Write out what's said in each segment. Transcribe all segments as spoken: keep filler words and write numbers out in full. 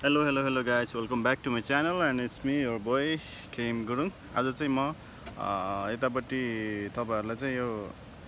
Hello, hello, hello guys. Welcome back to my channel and it's me, your boy, Kim Gurung. आज चाहिँ म यतापट्टि तपाईहरुलाई चाहिँ यो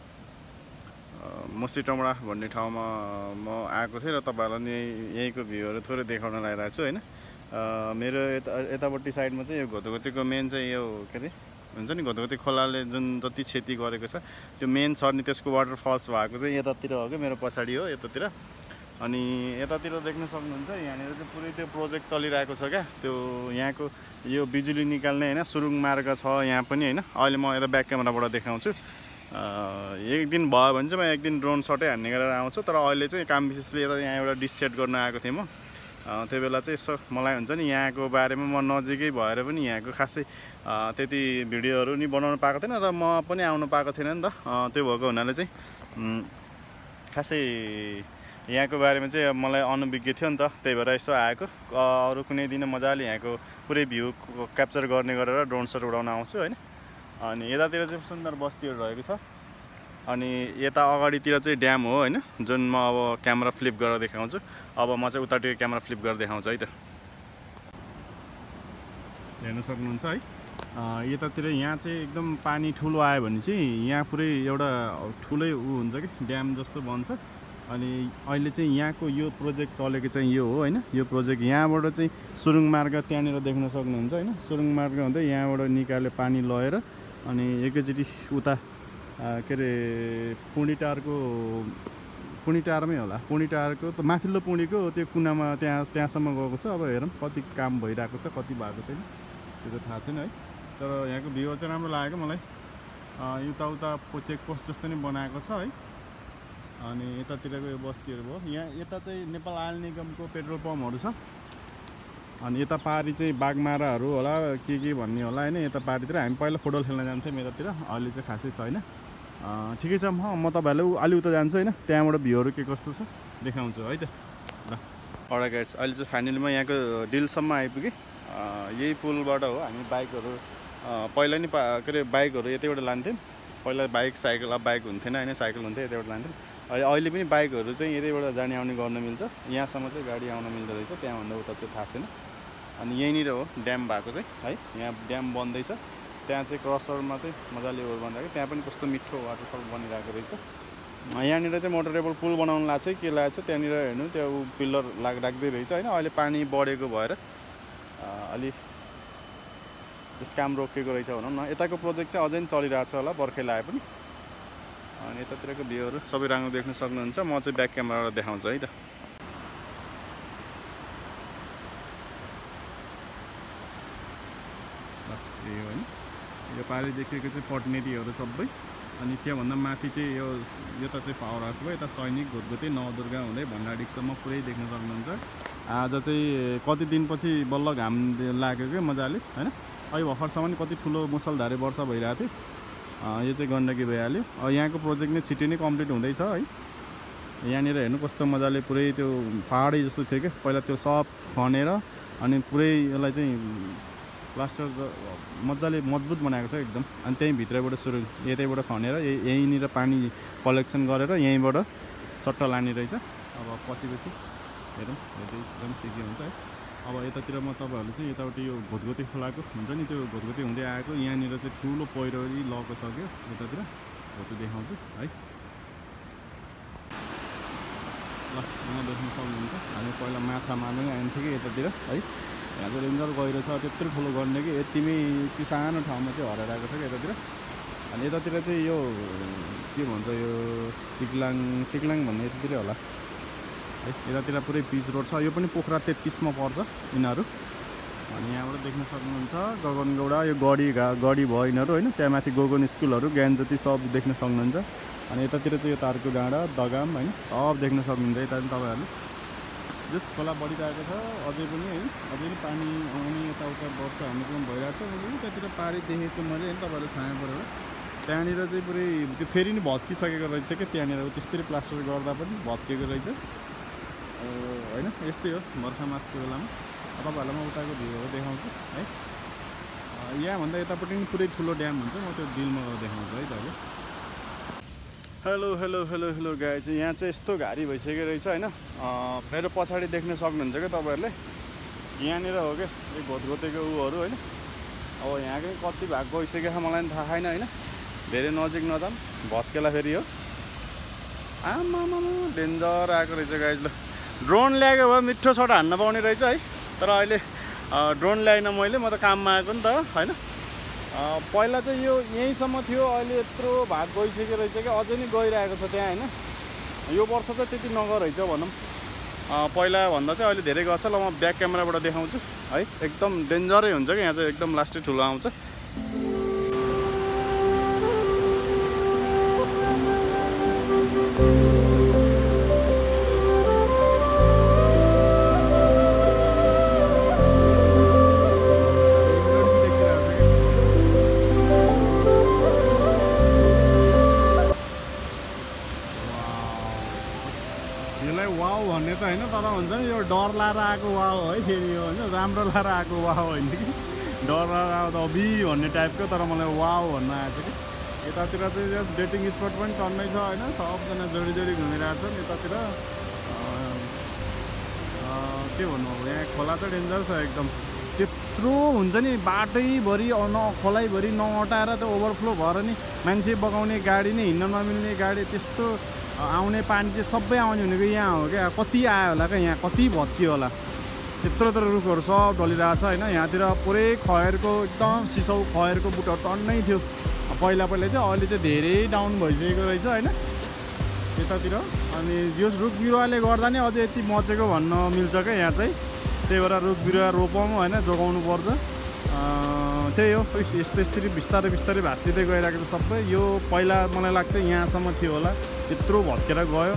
मुसिटमडा भन्ने ठाउँमा म आएको थिएँ र तपाईहरुलाई यहीँको भ्यूहरु थोरै देखाउन लागिरहेको छु हैन। मेरो यतापट्टि साइडमा चाहिँ यो घोतघोतीको मेन चाहिँ यो के रे हुन्छ नि घोतघोती खोलाले जुन जति क्षति गरेको छ त्यो मेन छ नि त्यसको वाटरफल्स भएको चाहिँ यतातिर हो के मेरो पछाडी हो यतातिर। अनि यतातिर देख्न सक्नुहुन्छ यहाँनिर चाहिँ पुरै त्यो प्रोजेक्ट चलिरहेको छ क्या। त्यो यहाँको यो बिजुली निकाल्ने हैन सुरुङ मार्ग छ यहाँ पनि हैन। अहिले म यता ब्याक क्यामेराबाट देखाउँछु। एक दिन भयो भने चाहिँ म एक दिन ड्रोन शटै हान्ने गरेर आउँछु। तर अहिले चाहिँ काम विशेषले यता यहाँ एउटा डिस सेट गर्न आएको थिएँ म। त्यो बेला चाहिँ यसो मलाई हुन्छ नि यहाँको बारेमा म नजिकै भएर पनि यहाँको खासै त्यति भिडियोहरू नि बनाउन पाएको थिएन र म पनि आउन पाएको थिएन नि त। त्यो भएको हुनाले चाहिँ खासै यहाँको बारेमा चाहिँ मलाई अनभिज्ञ थियो नि त। त्यही भएर यसो आएको। अरू कुनै दिन मजाले यहाँको पुरै भ्यू क्याप्चर गर्ने गरेर ड्रोन शट उडाउन आउँछु हैन। अनि यतातिर चाहिँ सुन्दर बस्तीहरू रहेको छ। अनि यता अगाडितिर चाहिँ ड्याम हो हैन, जुन म अब क्यामेरा फ्लिप गरेर देखाउँछु। अब म चाहिँ उतातिर क्यामेरा फ्लिप गरेर देखाउँछु है त। हेर्न सक्नुहुन्छ है यतातिर यहाँ चाहिँ एकदम पानी ठुलो आयो भने चाहिँ यहाँ पुरै एउटा ठुलै उ हुन्छ कि ड्याम जस्तो बन्छ। अनि अहिले चाहिँ यहाँको यो प्रोजेक्ट चलेको चाहिँ यो हो हैन। यो प्रोजेक्ट यहाँबाट चाहिँ सुरुङ मार्ग त्यहाँनिर देख्न सक्नुहुन्छ हैन। सुरुङ मार्ग हुँदै यहाँबाट निकाले पानी लगेर अनि एकैचोटि उता के रे पुणीटारको पुणीटारमै होला पुणीटारको त माथिल्लो पुणीको त्यो कुनामा त्यहाँ त्यहाँसम्म गएको छ। अब हेरौँ कति काम भइरहेको छ कति भएको छैन त्यो त थाहा छैन है। तर यहाँको भ्यू चाहिँ राम्रो लागेको मलाई। उता उता चेक पोस्ट जस्तो नि बनाएको छ है। अनि यतातिरको यो बस्तीहरू भयो। यहाँ यता चाहिँ नेपाल आयल निगमको पेट्रोल पम्पहरू छ। अनि यता पारी चाहिँ बागमाराहरू होला के के भन्ने होला हैन। यता पारीतिर हामी पहिला फुटबल खेल्न जान्थ्यौँ यतातिर। अहिले चाहिँ खासै छैन। ठिकै छ म म तपाईहरुलाई अलि उता जान्छु हैन। त्यहाँबाट भ्यूहरू के कस्तो छ देखाउँछु है त। ल अलराइट गाइस, अहिले चाहिँ फाइनली म यहाँको डिलसम्म आइपुगेँ। यही पुलबाट हो हामी बाइकहरू पहिला नि के अरे बाइकहरू यतैबाट लान्थ्यौँ। पहिला बाइक साइकल अब बाइक हुन्थेन हैन, साइकल हुन्थ्यो यतैबाट लान्थ्यौँ। अहिले पनि बाइकहरू चाहिँ यतैबाट जाने आउने गर्न मिल्छ। यहाँसम्म चाहिँ गाडी आउन मिल्दो रहेछ, त्यहाँभन्दा उता चाहिँ थाहा छैन। अनि यहीँनिर हो ड्याम भएको चाहिँ है। यहाँ ड्याम बन्दैछ। त्यहाँ चाहिँ क्रसरमा चाहिँ मजाले ओभर बनिरहेको। त्यहाँ पनि कस्तो मिठो वाटरफल बनिरहेको रहेछ। यहाँनिर चाहिँ मोटरेबल पुल बनाउनु लाग्छ के लागेको छ त्यहाँनिर हेर्नु त्यो पिल्लर लाग राख्दै रहेछ हैन। अहिले पानी बढेको भएर अलि यस काम रोकेको रहेछ भनौँ न। यताको प्रोजेक्ट चाहिँ अझै चलिरहेको छ होला बर्खै लाए पनि। अनि यतातिरको भ्यूहरू सबै राम्रो देख्न सक्नुहुन्छ। म चाहिँ ब्याक क्यामेराबाट देखाउँछु है त। यो हैन यो पारी देखिएको चाहिँ पटनेरीहरू सबै। अनि के भन्दा माथि चाहिँ यो यता चाहिँ पावर हाउस भयो। यता सैनिक घोतघोती नवदुर्गा हुँदै भण्डारीसम्म पुरै देख्न सक्नुहुन्छ। आज चाहिँ कति दिनपछि बल्ल घाम लाग्यो क्या मजाले हैन। अहिले भर्खरसम्म कति ठुलो मुसलधारे वर्षा भइरहेको थियो। यो चाहिँ गण्डकी भइहाल्यो। यहाँको प्रोजेक्ट नै छिटै नै कम्प्लिट हुँदैछ है। यहाँनिर हेर्नु कस्तो मजाले पुरै त्यो पहाडै जस्तो थियो क्या पहिला, त्यो सब खनेर अनि पुरै यसलाई चाहिँ प्लास्टर मजाले मजबुत बनाएको छ एकदम। अनि त्यहीँ भित्रबाट सुरु यतैबाट खनेर यहीँनिर पानी कलेक्सन गरेर यहीँबाट सट्टा लाने रहेछ। अब पछि पछि हेरौँ हेर्दै एकदम के के हुन्छ है। अब यतातिर म तपाईहरुले चाहिँ यतापट्टि यो घोतघोती खोलाको हुन्छ नि त्यो घोतघोती हुँदै आएको यहाँनिर चाहिँ ठुलो पहिरोले लगेको छ क्या यतातिर हो त्यो देखाउँछु है। ल यहाँ देख्न सक्नुहुन्छ हामी पहिला माछा मार्नु नै आइन्थ्यो कि यतातिर है। यहाँ चाहिँ रेन्जर गहिरो छ त्यत्रो ठुलो गर्ने कि यतिमै यति सानो ठाउँमा चाहिँ हराइरहेको छ कि यतातिर। अनि यतातिर चाहिँ यो के भन्छ यो टिक्लाङ टिक्लाङ भन्ने यतातिर होला है। यतातिर पुरै पिच रोड छ। यो पनि पोखरा तेत्तिसमा पर्छ यिनीहरू। अनि यहाँबाट देख्न सक्नुहुन्छ गगनगौडा यो गढी घा गढी भयो यिनीहरू होइन। त्यहाँ माथि गोगन स्कुलहरू ज्ञानज्योति सब देख्न सक्नुहुन्छ। अनि यतातिर चाहिँ यो तारको डाँडा दगाम होइन सब देख्न सक्नुहुन्छ। यता पनि तपाईँहरूले जस खोला बढिरहेको छ अझै पनि है। अझै पनि पानी आउने यताउता वर्षा हुने पनि भइरहेको छ। मैले त्यहाँतिर पारी देखेको छु मैले होइन तपाईँहरूले छाया परेर। त्यहाँनिर चाहिँ पुरै त्यो फेरि नि भत्किसकेको रहेछ क्या त्यहाँनिर त्यस्तै प्लास्टर गर्दा पनि भत्किएको रहेछ हैन। यस्तै हो बर्खा मासको बेलामा। तपाईहरुलाई म उताको भ्यूहरू देखाउँछु है। यहाँभन्दा यतापट्टि पनि पुरै ठुलो ड्याम हुन्छ। म त्यो डिलमा गएर देखाउँछु है त अहिले। Hello hello hello hello guys, यहाँ चाहिँ यस्तो घारी भइसकेको रहेछ हैन। मेरो पछाडि देख्न सक्नुहुन्छ क्या तपाईहरुले यहाँनिर हो क्या यो घोतघोतेको उहरू होइन। अब यहाँकै कति भाग गइसकेको छ मलाई पनि थाहा छैन होइन। धेरै नजिक नजाम भस्केला फेरि हो। आमामा डेन्जर आएको रहेछ गाइज। ल ड्रोन ल्याएको भए मिठो सट हान्न पाउने रहेछ है। तर अहिले ड्रोन ल्याइन मैले, म त काममा आएको नि त होइन। पहिला चाहिँ यो यहीँसम्म थियो, अहिले यत्रो भाग गइसकेको रहेछ कि अझै नै गइरहेको छ त्यहाँ होइन। यो वर्ष चाहिँ त्यति नगर रहेछ भनौँ, पहिला भन्दा चाहिँ अहिले धेरै गएको छ। ल म ब्याक क्यामेराबाट देखाउँछु है। एकदम डेन्जरै हुन्छ कि यहाँ चाहिँ एकदम लास्टै ठुलो आउँछ। वाउ भन्ने त होइन, तर हुन्छ नि यो डर लाएर आएको वाउ है फेरि यो होइन, राम्रो लाएर आएको वाउ होइन कि डर लाएर आएको त अबि भन्ने टाइपको। तर मलाई वाउ भन्न आएको कि यतातिर चाहिँ जस्ट डेटिङ स्पट पनि टन्नै छ होइन। सबजना जोडी जोडी घुमिरहेको छन् यतातिर। के भन्नु अब यहाँ खोला त डेन्जर छ एकदम। त्यत्रो हुन्छ नि बाटैभरि न खोलाइभरि नअटाएर त ओभरफ्लो भएर नि मान्छे बगाउने गाडी नै हिँड्न नमिल्ने गाडी त्यस्तो आउने पानी चाहिँ सबै आउने भनेको यहाँ हो क्या। कति आयो होला क्या, यहाँ कति भत्कियो होला। त्यत्रो त्यत्रो रुखहरू सब ढलिरहेको छ होइन। यहाँतिर पुरै खयरको एकदम सिसौ खयरको बुटहरू टन्नै थियो पहिला पहिला चाहिँ, अहिले चाहिँ धेरै डाउन भइसकेको रहेछ होइन यतातिर। अनि यो रुख बिरुवाले गर्दा नै अझै यति मचेको भन्न मिल्छ क्या यहाँ चाहिँ। त्यही भएर रुख बिरुवा रोपौँ होइन, जोगाउनु पर्छ। त्यही हो, यस्तो यसरी बिस्तारै बिस्तारै भाँसिँदै गइरहेको छ सबै। यो पहिला मलाई लाग्छ यहाँसम्म थियो होला, त्यत्रो भत्केर गयो।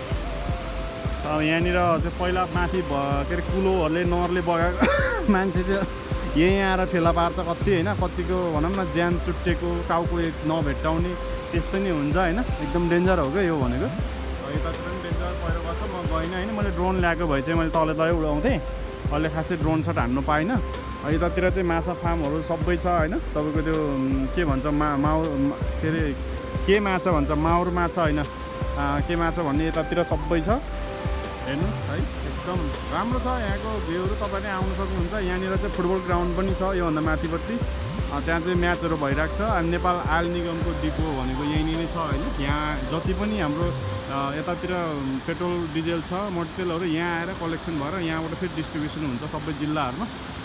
यहाँनिर चाहिँ पहिला माथि भ के अरे कुलोहरूले नरले बगाएको मान्छे चाहिँ यहीँ आएर फेला पार्छ कति होइन। कतिको भनौँ न ज्यान चुट्टेको, टाउको नभेट्टाउने त्यस्तो नै हुन्छ होइन। एकदम डेन्जर हो क्या यो भनेको। यतातिर पनि डेन्जर पहिरो गएको छ। म गइनँ होइन, मैले ड्रोन ल्याएको भए चाहिँ मैले तलै तलै उडाउँथेँ। अहिले खासै ड्रोन सट हान्नु पाइनँ। यतातिर चाहिँ माछा फार्महरू सबै छ होइन। तपाईँको त्यो के भन्छ मा माउ के अरे के माछा भन्छ, माउर माछा होइन के माछा भन्ने यतातिर सबै छ हेर्नुहोस् है। एकदम राम्रो छ यहाँको भ्यूहरू, तपाईँले आउनु सक्नुहुन्छ। यहाँनिर चाहिँ फुटबल ग्राउन्ड पनि छ योभन्दा माथिपट्टि। त्यहाँ चाहिँ म्याचहरू भइरहेको छ। अनि नेपाल आयल निगमको डिपो भनेको यहीँनिर नै छ होइन। यहाँ जति पनि हाम्रो यतातिर पेट्रोल डिजेल छ मोटरतेलहरू यहाँ आएर कलेक्सन भएर यहाँबाट फेरि डिस्ट्रिब्युसन हुन्छ सबै जिल्लाहरूमा।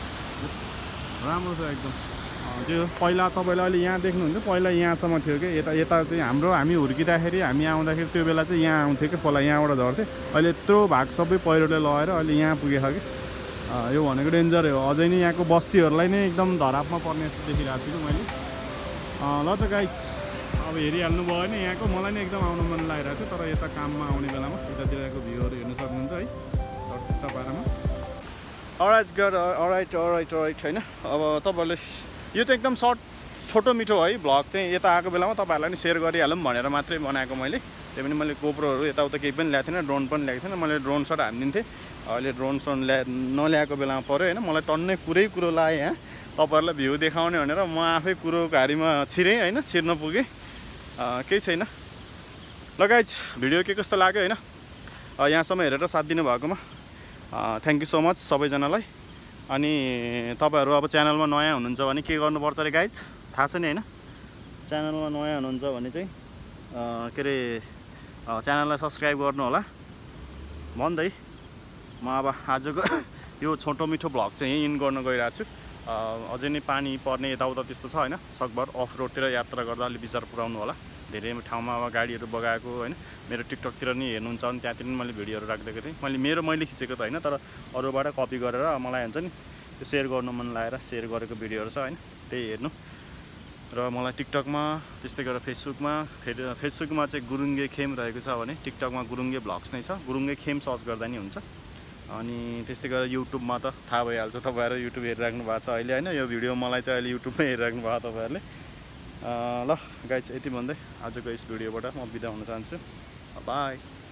राम्रो छ एकदम। त्यो पहिला तपाईँले अहिले यहाँ देख्नुहुन्छ, पहिला यहाँसम्म थियो कि यता यता चाहिँ हाम्रो हामी हुर्किँदाखेरि हामी आउँदाखेरि त्यो बेला चाहिँ यहाँ आउँथ्यो कि पहिला यहाँबाट झर्थ्यो। अहिले यत्रो भाग सबै पहिरोले लगेर अहिले यहाँ पुगेको कि यो भनेको डेन्जर हो। अझै नै यहाँको बस्तीहरूलाई नै एकदम धरापमा पर्ने जस्तो देखिरहेको छु मैले। ल त गाइज अब हेरिहाल्नु भयो भने यहाँको मलाई नै एकदम आउनु मन लागिरहेको थियो। तर यता काममा आउने बेलामा यतातिरको भ्यूहरू हेर्नु सक्नुहुन्छ है चट्टा पारामा। Alright god alright alright alright होइन। अब तपाईँहरूले यो चाहिँ एकदम सर्ट छोटो मिठो है भ्लग चाहिँ यता आएको बेलामा तपाईँहरूलाई नि सेयर गरिहालौँ भनेर मात्रै बनाएको मैले। त्यही पनि मैले गोप्रोहरू यताउता केही पनि ल्याएको थिएन, ड्रोन पनि ल्याएको थिएन। मैले ड्रोन सट हानिदिन्थेँ। अहिले ड्रोन सट ल्या नल्याएको बेलामा पऱ्यो होइन। मलाई टन्नै कुरै कुरो लाग्यो यहाँ तपाईँहरूलाई भ्यू देखाउने भनेर। म आफै कुरो घारीमा छिरेँ होइन, छिर्न पुगेँ। केही छैन। ल गाइज भिडियो के कस्तो लाग्यो होइन, यहाँसम्म हेरेर साथ दिनुभएकोमा थ्याङ्क यू सो मच सबैजनालाई। अनि तपाईँहरू अब च्यानलमा नयाँ हुनुहुन्छ भने के गर्नुपर्छ अरे गाइज थाहा छ नि होइन। च्यानलमा नयाँ हुनुहुन्छ भने चाहिँ के अरे च्यानललाई सब्सक्राइब गर्नु होला भन्दै म अब आजको यो छोटो मिठो भ्लग चाहिँ यहीँ इन गर्न गइरहेको छु। अझै नै पानी पर्ने यताउता त्यस्तो छ होइन। सकभर अफ रोडतिर यात्रा गर्दा अलिक विचार पुऱ्याउनु होला। धेरै ठाउँमा अब गाडीहरू बगाएको होइन। मेरो टिकटकतिर नि हेर्नुहुन्छ भने त्यहाँतिर पनि मैले भिडियोहरू राखिदिएको थिएँ। मैले मेरो मैले खिचेको त होइन, तर अरूबाट कपी गरेर मलाई हुन्छ नि त्यो सेयर गर्नु मन लागेर सेयर गरेको भिडियोहरू छ होइन, त्यही हेर्नु। र मलाई टिकटकमा त्यस्तै गरेर फेसबुकमा फेरि फेसबुकमा चाहिँ ग्रुङ्गेखेम रहेको छ भने टिकटकमा ग्रुङ्गे भ्लग्स नै छ। ग्रुङ्गेखेम सर्च गर्दा नि हुन्छ। अनि त्यस्तै गरेर युट्युबमा त थाहा भइहाल्छ, तपाईँहरू युट्युब हेरिराख्नु भएको छ अहिले होइन। यो भिडियो मलाई चाहिँ अहिले युट्युबमै हेरिराख्नु भएको तपाईँहरूले। ल गाइज यति भन्दै आजको यस भिडियोबाट म बिदा हुन चाहन्छु। बाई।